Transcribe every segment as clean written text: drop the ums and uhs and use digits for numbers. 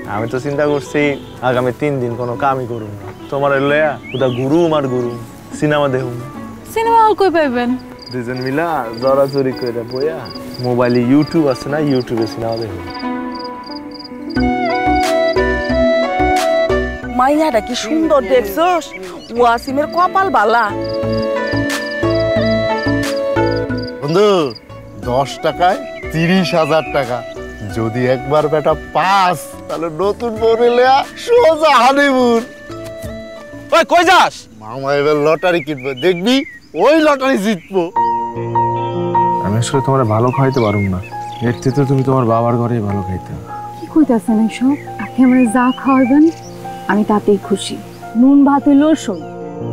আমি তো চিন্তা করছি আগামী 3 দিন কোনো কামই করুম না, তোমার লয়া ওটা গুরুম আর গুরুম সিনেমা দেখুম। সিনেমা হল কই পাইবেন? দুজন মিলা জড়াজড়ি করে বইয়া মোবাইলে ইউটিউব আছে না, ইউটিউবে সিনেমা দেখুম। মাইয়াটা কি সুন্দর দেখছস, ওয়াসিমের কপাল বালা। বন্ধু 10 টাকায় 30,000 টাকা, যদি একবার বেটা পাস তাহলে নতুন বউ লয়া সোজা হানিমুন। ওই কই যাস? মামা এবার লটারি কিনবো, দেখবি ওই লটারি জিতবো। আমি আসলে তোমার ভালো খাইতে পারুম না, এর থেকে তুমি তোমার বাবার ঘরেই ভালো খাইতে। কি কইতাছেন এসব? আপনি আমারে যা খাওয়াবেন আমি তাতেই খুশি। নুন ভাত হইলো শোন।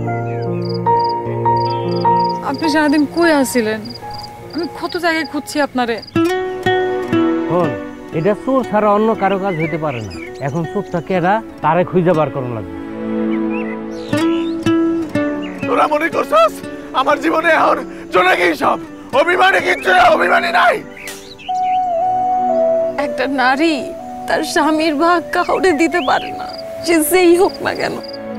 আপনি সারাদিন কই আছিলেন? আমি কত জায়গায় খুঁজছি আপনারে। শোন, এটা চোর ছাড়া অন্য কারো কাজ হইতে পারে না। এখন চোরটা কেডা তারে খুঁজে বার করানো লাগবে। তোরা মনে করছস আমার জীবনে আর জোনাকি সব অভিমানী? কিচ্ছু না, অভিমানী নাই। একটা নারী তার স্বামীর ভাগ কাউরে দিতে পারে না, সে যেই হোক না কেন।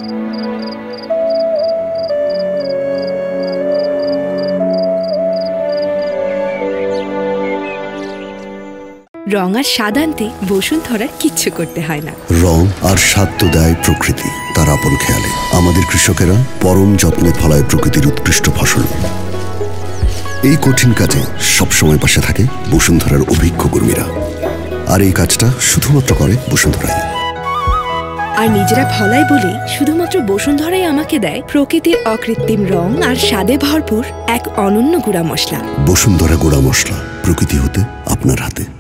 রং আর স্বাদ আনতে বসুন্ধরার কিচ্ছু করতে হয় না। রং আর স্বাদ তো দেয় প্রকৃতি তার আপন খেয়ালে। আমাদের কৃষকেরা পরম যত্নে ফলায় প্রকৃতির উৎকৃষ্ট ফসল। এই কঠিন কাজে সবসময় পাশে থাকে বসুন্ধরার অভিজ্ঞ কর্মীরা, আর এই কাজটা শুধুমাত্র করে বসুন্ধরাই। আর নিজেরা ফলায় বলে শুধুমাত্র বসুন্ধরাই আমাকে দেয় প্রকৃতির অকৃত্রিম রং আর স্বাদে ভরপুর এক অনন্য গুঁড়া মশলা। বসুন্ধরা গুঁড়া মশলা, প্রকৃতি হতে আপনার হাতে।